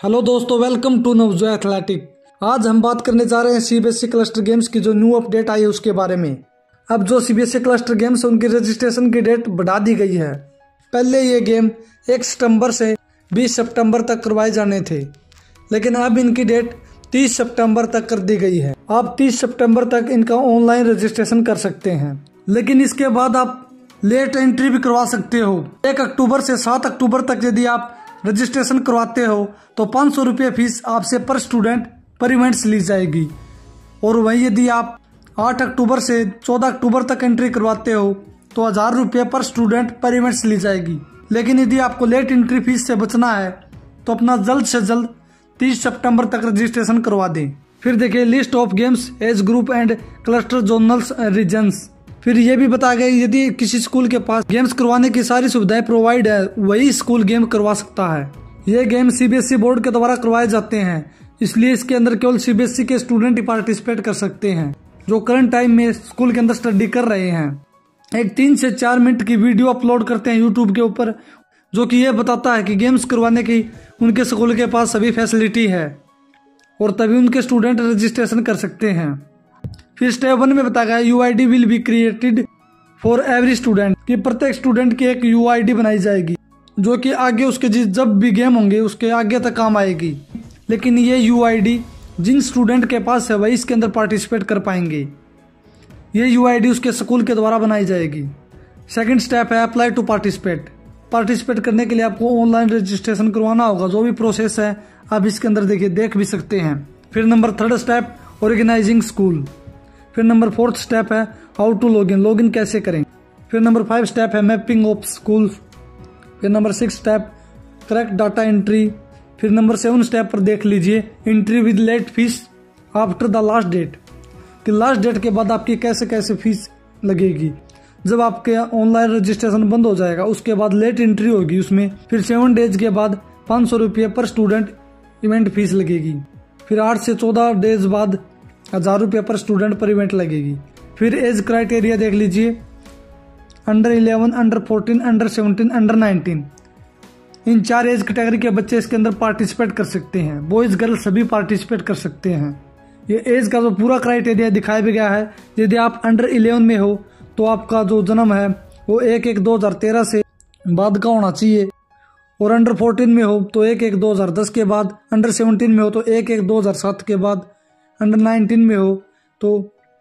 Hello दोस्तों, welcome to नवजोय athletic. आज हम बात करने जा रहे हैं सीबीएसई क्लस्टर गेम्स की जो न्यू अपडेट आई है उसके बारे में। अब जो सीबीएसई क्लस्टर गेम्स उनकी रजिस्ट्रेशन की डेट बढ़ा दी गई है। पहले ये गेम 1 सितंबर से 20 सितंबर तक करवाए जाने थे, लेकिन अब इनकी डेट 30 सितंबर तक कर दी गई है। आप 30 सितंबर तक इनका ऑनलाइन रजिस्ट्रेशन कर सकते हैं, लेकिन इसके बाद आप लेट एंट्री भी करवा सकते हो। 1 अक्टूबर से 7 अक्टूबर तक यदि आप रजिस्ट्रेशन करवाते हो तो 500 रुपये फीस आपसे पर स्टूडेंट पर इवेंट्स ली जाएगी। और वहीं यदि आप 8 अक्टूबर से 14 अक्टूबर तक एंट्री करवाते हो तो 1000 रुपये पर स्टूडेंट पर इवेंट्स ली जाएगी। लेकिन यदि आपको लेट एंट्री फीस से बचना है तो अपना जल्द से जल्द 30 सितंबर तक रजिस्ट्रेशन करवा दें। फिर देखिए list of games, age group and cluster zonals regions. फिर ये भी बताया गया यदि किसी स्कूल के पास गेम्स करवाने की सारी सुविधाएं प्रोवाइड है वही स्कूल गेम करवा सकता है। ये गेम सीबीएसई बोर्ड के द्वारा करवाए जाते हैं, इसलिए इसके अंदर केवल सीबीएसई के स्टूडेंट ही पार्टिसिपेट कर सकते हैं जो करंट टाइम में स्कूल के अंदर स्टडी कर रहे हैं। एक 3 से 4 मिनट की वीडियो अपलोड करते हैं यूट्यूब के ऊपर, जो कि ये बताता है कि गेम्स करवाने की उनके स्कूल के पास सभी फैसिलिटी है और तभी उनके स्टूडेंट रजिस्ट्रेशन कर सकते हैं। फिर स्टेप 1 में बताया गया UID will be created for every student, कि प्रत्येक स्टूडेंट की एक यूआईडी बनाई जाएगी जो कि आगे उसके जब भी गेम होंगे उसके आगे तक काम आएगी। लेकिन ये यूआईडी जिन स्टूडेंट के पास है वही इसके अंदर पार्टिसिपेट कर पाएंगे। ये यूआईडी उसके स्कूल के द्वारा बनाई जाएगी। सेकंड स्टेप है अप्लाई टू पार्टिसिपेट। पार्टिसिपेट करने के लिए आपको ऑनलाइन रजिस्ट्रेशन करवाना होगा। जो भी प्रोसेस है आप इसके अंदर देख भी सकते हैं। फिर नंबर 3 स्टेप ऑर्गेनाइजिंग स्कूल। फिर नंबर 4 स्टेप है हाउ टू लॉगिन कैसे करें। फिर नंबर 5 स्टेप है मैपिंग ऑफ स्कूल। फिर number 6 step correct data entry. फिर नंबर 7 स्टेप पर देख लीजिए entry with late fees after the last date, कि लास्ट डेट के बाद आपकी कैसे फीस लगेगी। जब आपके ऑनलाइन रजिस्ट्रेशन बंद हो जाएगा उसके बाद लेट एंट्री होगी उसमें। फिर 7 डेज के बाद 500 रुपये पर स्टूडेंट इवेंट फीस लगेगी। फिर 8 से 14 डेज बाद 1000 रुपये पर स्टूडेंट पर इवेंट लगेगी। फिर एज क्राइटेरिया देख लीजिए, अंडर 11, अंडर 14, अंडर 17, अंडर 19। इन 4 एज कैटेगरी के बच्चे इसके अंदर पार्टिसिपेट कर सकते हैं। बॉयज गर्ल सभी पार्टिसिपेट कर सकते हैं। ये एज का जो पूरा क्राइटेरिया दिखाया भी गया है, यदि आप अंडर 11 में हो तो आपका जो जन्म है वो 1/1/2013 से बाद का होना चाहिए, और अंडर 14 में हो तो 1/1/2010 के बाद, अंडर 17 में हो तो 1/1/2007 के बाद, अंडर 19 में हो तो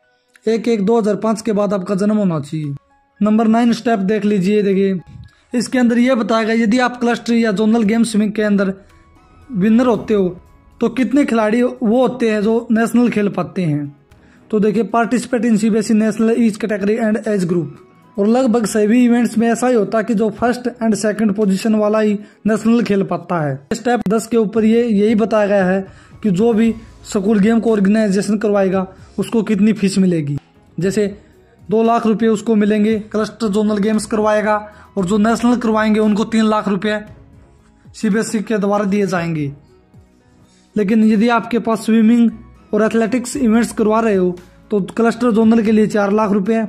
1/1/2005 के बाद आपका जन्म होना चाहिए। नंबर 9 स्टेप देख लीजिए। देखिए इसके अंदर यह बताया गया यदि आप क्लस्टर या जोनल गेम्स के अंदर विनर होते हो तो कितने खिलाड़ी वो होते हैं जो नेशनल खेल पाते हैं। तो देखिए participate in CBSE national each category and age group, और लगभग सभी इवेंट्स में ऐसा ही होता है कि जो फर्स्ट एंड सेकंड पोजीशन वाला ही नेशनल खेल पाता है। स्टेप 10 के ऊपर यही बताया गया है कि जो भी स्कूल गेम को ऑर्गेनाइजेशन करवाएगा उसको कितनी फीस मिलेगी। जैसे 2 लाख रुपए उसको मिलेंगे क्लस्टर जोनल गेम्स करवाएगा, और जो नेशनल करवाएंगे उनको 3 लाख रुपए सीबीएसई के द्वारा दिए जाएंगे। लेकिन यदि आपके पास स्विमिंग और एथलेटिक्स इवेंट्स करवा रहे हो तो क्लस्टर जोनल के लिए 4 लाख रुपए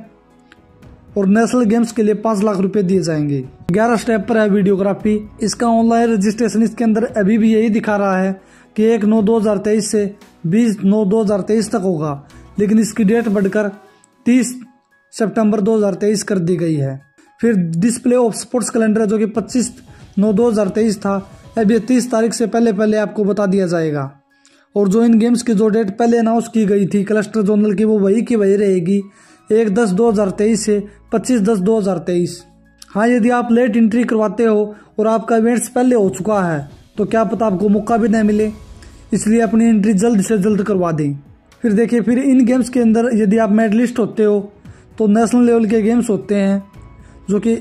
और नेशनल गेम्स के लिए 5 लाख रुपए दिए जाएंगे। 11 स्टेप पर है वीडियोग्राफी। इसका ऑनलाइन रजिस्ट्रेशन इसके अंदर अभी भी यही दिखा रहा है कि 1/9/2023 से 20/9/2023 तक होगा, लेकिन इसकी डेट बढ़कर 30 सितंबर 2023 कर दी गई है। फिर डिस्प्ले ऑफ स्पोर्ट्स कैलेंडर जो कि 25/9/2023 था, अभी 30 तारीख से पहले आपको बता दिया जाएगा। और जो इन गेम्स की जो डेट पहले अनाउंस की गई थी क्लस्टर जोनल की वो वही की वही रहेगी, 1/10/2023 से 25/10/2023। हाँ, यदि आप लेट एंट्री करवाते हो और आपका इवेंट्स पहले हो चुका है तो क्या पता आपको मौका भी नहीं मिले, इसलिए अपनी एंट्री जल्द से जल्द करवा दें। फिर देखिए फिर इन गेम्स के अंदर यदि आप मेडलिस्ट होते हो तो नेशनल लेवल के गेम्स होते हैं जो कि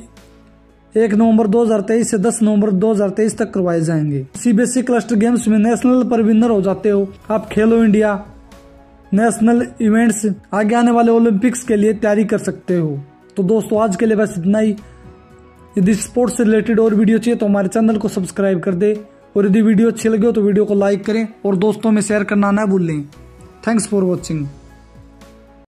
1 नवंबर 2023 से 10 नवंबर 2023 तक करवाए जाएंगे। सीबीएसई क्लस्टर गेम्स में नेशनल पर विनर हो जाते हो आप खेलो इंडिया नेशनल इवेंट्स, आगे आने वाले ओलंपिक्स के लिए तैयारी कर सकते हो। तो दोस्तों आज के लिए बस इतना ही। यदि स्पोर्ट्स से रिलेटेड और वीडियो चाहिए तो हमारे चैनल को सब्सक्राइब कर दे, और यदि वीडियो अच्छी लगे हो तो वीडियो को लाइक करें और दोस्तों में शेयर करना ना भूलें। Thanks for watching.